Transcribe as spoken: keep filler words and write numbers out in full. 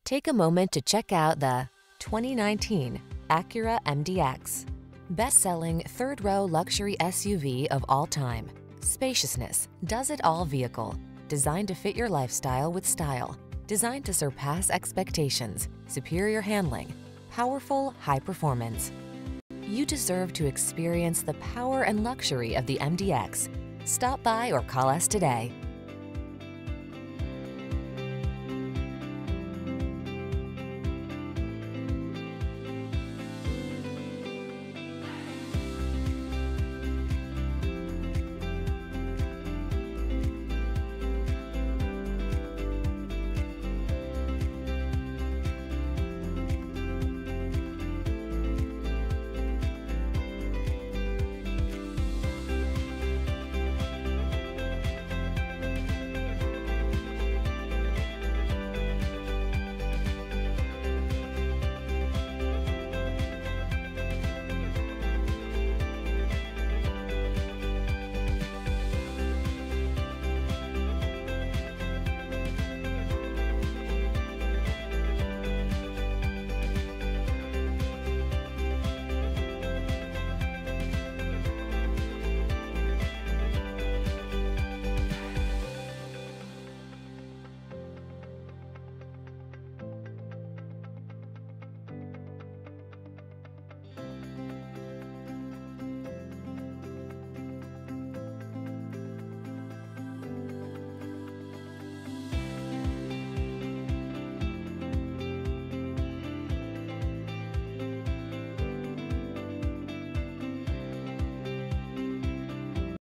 Take a moment to check out the twenty nineteen ACURA M D X. Best-selling third-row luxury S U V of all time. Spaciousness, does-it-all vehicle. Designed to fit your lifestyle with style. Designed to surpass expectations. Superior handling. Powerful, high performance. You deserve to experience the power and luxury of the M D X. Stop by or call us today.